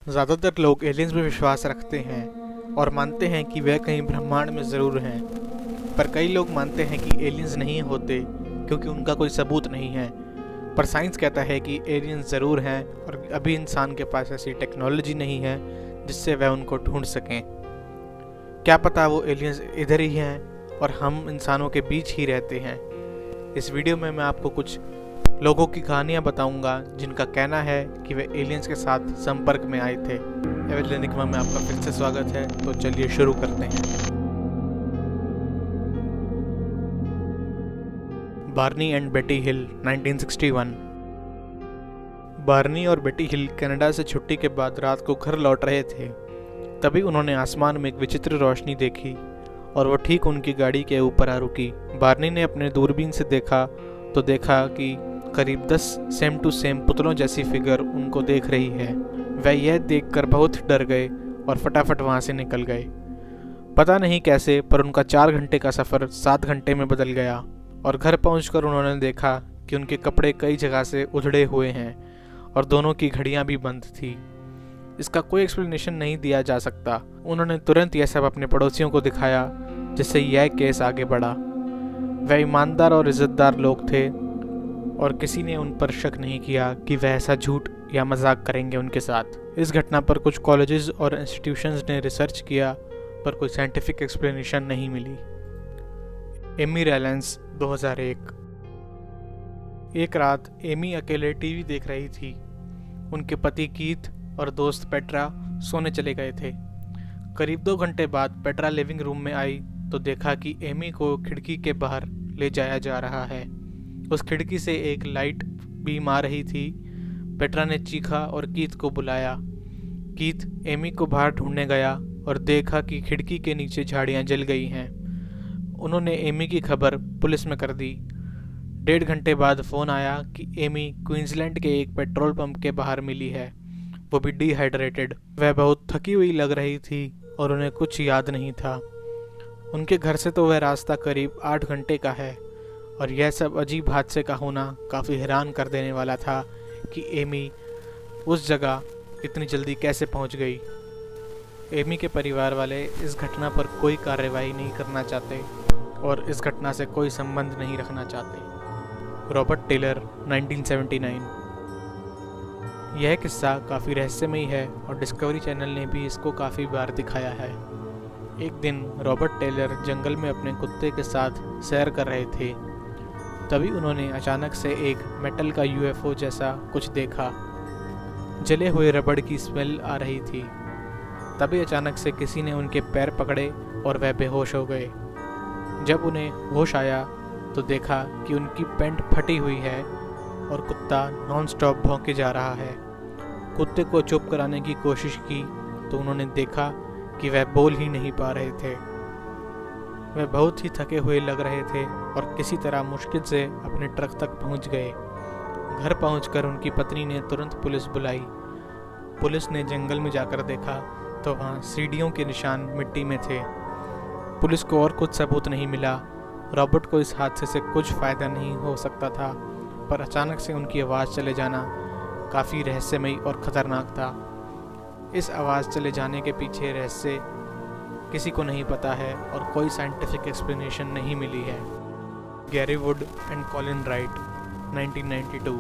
ज़्यादातर लोग एलियंस में विश्वास रखते हैं और मानते हैं कि वे कहीं ब्रह्मांड में ज़रूर हैं। पर कई लोग मानते हैं कि एलियंस नहीं होते क्योंकि उनका कोई सबूत नहीं है। पर साइंस कहता है कि एलियंस ज़रूर हैं और अभी इंसान के पास ऐसी टेक्नोलॉजी नहीं है जिससे वह उनको ढूंढ सकें। क्या पता वो एलियंस इधर ही हैं और हम इंसानों के बीच ही रहते हैं। इस वीडियो में मैं आपको कुछ लोगों की कहानियां बताऊंगा जिनका कहना है कि वे एलियंस के साथ संपर्क में आए थे। एवल एनिग्मा में आपका फिर से स्वागत है। तो चलिए शुरू करते हैं। बार्नी एंड बेटी हिल 1961। बार्नी और बेटी हिल कनाडा से छुट्टी के बाद रात को घर लौट रहे थे। तभी उन्होंने आसमान में एक विचित्र रोशनी देखी और वो ठीक उनकी गाड़ी के ऊपर आ रुकी। बार्नी ने अपने दूरबीन से देखा कि करीब 10 सेम टू सेम पुतलों जैसी फिगर उनको देख रही है। वह यह देखकर बहुत डर गए और फटाफट वहां से निकल गए। पता नहीं कैसे पर उनका 4 घंटे का सफ़र 7 घंटे में बदल गया और घर पहुंचकर उन्होंने देखा कि उनके कपड़े कई जगह से उधड़े हुए हैं और दोनों की घड़ियां भी बंद थी। इसका कोई एक्सप्लेनेशन नहीं दिया जा सकता। उन्होंने तुरंत यह सब अपने पड़ोसियों को दिखाया, जिससे यह केस आगे बढ़ा। वह ईमानदार और इज्जतदार लोग थे और किसी ने उन पर शक नहीं किया कि वह ऐसा झूठ या मजाक करेंगे उनके साथ। इस घटना पर कुछ कॉलेजेस और इंस्टीट्यूशंस ने रिसर्च किया पर कोई साइंटिफिक एक्सप्लेनेशन नहीं मिली। एमी रैलेंस 2001। एक रात एमी अकेले टीवी देख रही थी। उनके पति कीथ और दोस्त पेट्रा सोने चले गए थे। करीब 2 घंटे बाद पेट्रा लिविंग रूम में आई तो देखा कि एमी को खिड़की के बाहर ले जाया जा रहा है। उस खिड़की से एक लाइट बीम आ रही थी। पेट्रा ने चीखा और कीथ को बुलाया। कीथ एमी को बाहर ढूंढने गया और देखा कि खिड़की के नीचे झाड़ियां जल गई हैं। उन्होंने एमी की खबर पुलिस में कर दी। 1.5 घंटे बाद फ़ोन आया कि एमी क्वींसलैंड के एक पेट्रोल पंप के बाहर मिली है, वो भी डिहाइड्रेटेड। वह बहुत थकी हुई लग रही थी और उन्हें कुछ याद नहीं था। उनके घर से तो वह रास्ता करीब 8 घंटे का है और यह सब अजीब हादसे का होना काफ़ी हैरान कर देने वाला था कि एमी उस जगह इतनी जल्दी कैसे पहुंच गई। एमी के परिवार वाले इस घटना पर कोई कार्रवाई नहीं करना चाहते और इस घटना से कोई संबंध नहीं रखना चाहते। Robert Taylor 1979। यह किस्सा काफ़ी रहस्यमयी है और डिस्कवरी चैनल ने भी इसको काफ़ी बार दिखाया है। एक दिन रॉबर्ट टेलर जंगल में अपने कुत्ते के साथ सैर कर रहे थे। तभी उन्होंने अचानक से एक मेटल का यूएफओ जैसा कुछ देखा। जले हुए रबड़ की स्मेल आ रही थी। तभी अचानक से किसी ने उनके पैर पकड़े और वह बेहोश हो गए। जब उन्हें होश आया तो देखा कि उनकी पैंट फटी हुई है और कुत्ता नॉन स्टॉप भौंके जा रहा है। कुत्ते को चुप कराने की कोशिश की तो उन्होंने देखा कि वह बोल ही नहीं पा रहे थे। वह बहुत ही थके हुए लग रहे थे और किसी तरह मुश्किल से अपने ट्रक तक पहुंच गए। घर पहुंचकर उनकी पत्नी ने तुरंत पुलिस बुलाई। पुलिस ने जंगल में जाकर देखा तो वहां सीढ़ियों के निशान मिट्टी में थे। पुलिस को और कुछ सबूत नहीं मिला। रॉबर्ट को इस हादसे से कुछ फ़ायदा नहीं हो सकता था, पर अचानक से उनकी आवाज़ चले जाना काफ़ी रहस्यमयी और ख़तरनाक था। इस आवाज़ चले जाने के पीछे रहस्य किसी को नहीं पता है और कोई साइंटिफिक एक्सप्लेनेशन नहीं मिली है। Gary Wood and Colin Wright 1992।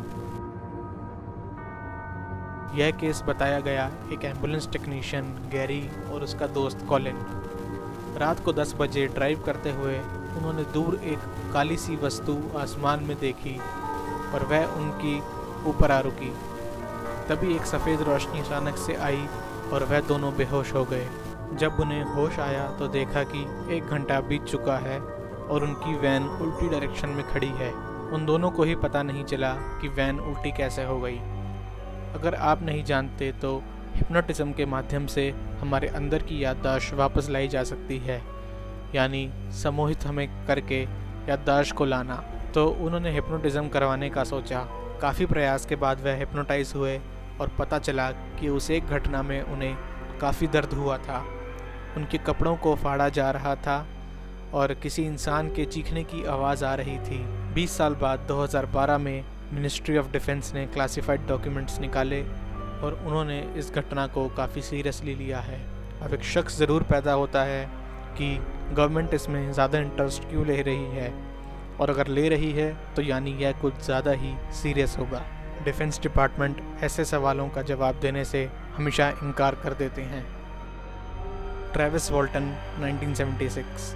यह केस बताया गया एक एम्बुलेंस टेक्नीशियन गैरी और उसका दोस्त कॉलिन। रात को 10 बजे ड्राइव करते हुए उन्होंने दूर एक काली सी वस्तु आसमान में देखी और वह उनकी ऊपर आ रुकी। तभी एक सफ़ेद रोशनी अचानक से आई और वह दोनों बेहोश हो गए। जब उन्हें होश आया तो देखा कि 1 घंटा बीत चुका है और उनकी वैन उल्टी डायरेक्शन में खड़ी है। उन दोनों को ही पता नहीं चला कि वैन उल्टी कैसे हो गई। अगर आप नहीं जानते तो हिप्नोटिज्म के माध्यम से हमारे अंदर की याददाश्त वापस लाई जा सकती है, यानी सम्मोहित हमें करके याददाश्त को लाना। तो उन्होंने हिप्नोटिज्म करवाने का सोचा। काफ़ी प्रयास के बाद वह हिप्नोटाइज हुए और पता चला कि उस एक घटना में उन्हें काफ़ी दर्द हुआ था। उनके कपड़ों को फाड़ा जा रहा था और किसी इंसान के चीखने की आवाज़ आ रही थी। 20 साल बाद 2012 में मिनिस्ट्री ऑफ डिफेंस ने क्लासिफाइड डॉक्यूमेंट्स निकाले और उन्होंने इस घटना को काफ़ी सीरियसली लिया है। अब एक शख्स ज़रूर पैदा होता है कि गवर्नमेंट इसमें ज़्यादा इंटरेस्ट क्यों ले रही है, और अगर ले रही है तो यानी यह कुछ ज़्यादा ही सीरियस होगा। डिफेंस डिपार्टमेंट ऐसे सवालों का जवाब देने से हमेशा इनकार कर देते हैं। ट्रेविस वॉल्टन 1976।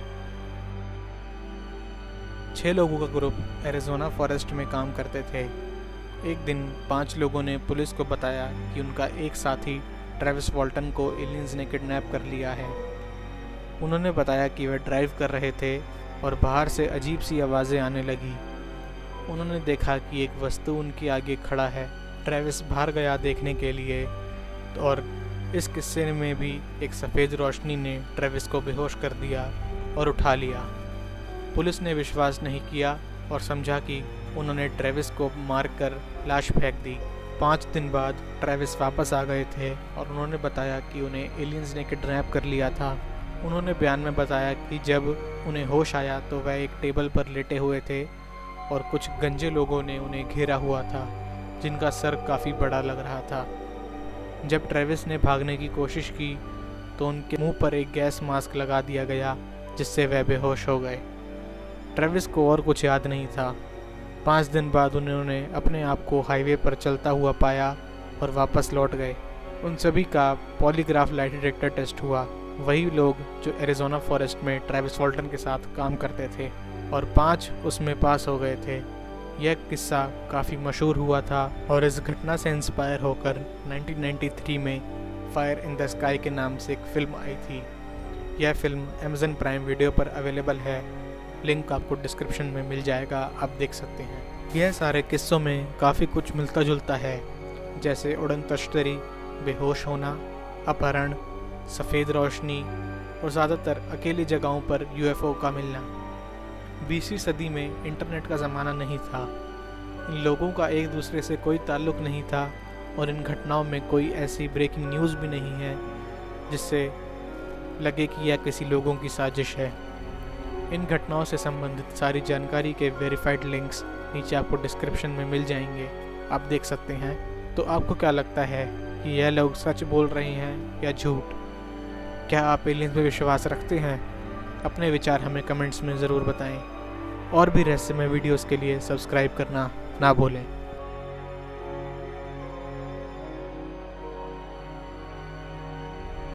6 लोगों का ग्रुप एरिज़ोना फॉरेस्ट में काम करते थे। एक दिन 5 लोगों ने पुलिस को बताया कि उनका एक साथी ट्रेविस वॉल्टन को एलियंस ने किडनैप कर लिया है। उन्होंने बताया कि वह ड्राइव कर रहे थे और बाहर से अजीब सी आवाज़ें आने लगी। उन्होंने देखा कि एक वस्तु उनके आगे खड़ा है। ट्रेविस बाहर गया देखने के लिए, और इस किस्से में भी एक सफ़ेद रोशनी ने ट्रेविस को बेहोश कर दिया और उठा लिया। पुलिस ने विश्वास नहीं किया और समझा कि उन्होंने ट्रेविस को मारकर लाश फेंक दी। 5 दिन बाद ट्रेविस वापस आ गए थे और उन्होंने बताया कि उन्हें एलियंस ने किडनैप कर लिया था। उन्होंने बयान में बताया कि जब उन्हें होश आया तो वह एक टेबल पर लेटे हुए थे और कुछ गंजे लोगों ने उन्हें घेरा हुआ था, जिनका सर काफ़ी बड़ा लग रहा था। जब ट्रेविस ने भागने की कोशिश की तो उनके मुंह पर एक गैस मास्क लगा दिया गया, जिससे वह बेहोश हो गए। ट्रेविस को और कुछ याद नहीं था। 5 दिन बाद उन्होंने अपने आप को हाईवे पर चलता हुआ पाया और वापस लौट गए। उन सभी का पॉलीग्राफ लाई डिटेक्टर टेस्ट हुआ। वही लोग जो एरिज़ोना फॉरेस्ट में ट्रेविस वॉल्टन के साथ काम करते थे, और 5 उसमें पास हो गए थे। यह किस्सा काफ़ी मशहूर हुआ था और इस घटना से इंस्पायर होकर 1993 में फायर इन द स्काई के नाम से एक फ़िल्म आई थी। यह फ़िल्म अमेज़न प्राइम वीडियो पर अवेलेबल है। लिंक आपको डिस्क्रिप्शन में मिल जाएगा, आप देख सकते हैं। यह सारे किस्सों में काफ़ी कुछ मिलता जुलता है, जैसे उड़न तश्तरी, बेहोश होना, अपहरण, सफ़ेद रोशनी और ज़्यादातर अकेली जगहों पर यूएफओ का मिलना। 20वीं सदी में इंटरनेट का ज़माना नहीं था। इन लोगों का एक दूसरे से कोई ताल्लुक़ नहीं था और इन घटनाओं में कोई ऐसी ब्रेकिंग न्यूज़ भी नहीं है जिससे लगे कि यह किसी लोगों की साजिश है। इन घटनाओं से संबंधित सारी जानकारी के वेरीफाइड लिंक्स नीचे आपको डिस्क्रिप्शन में मिल जाएंगे, आप देख सकते हैं। तो आपको क्या लगता है कि यह लोग सच बोल रहे हैं या झूठ? क्या आप एलियंस में विश्वास रखते हैं? अपने विचार हमें कमेंट्स में ज़रूर बताएं। और भी रहस्यमय वीडियोस के लिए सब्सक्राइब करना ना भूलें।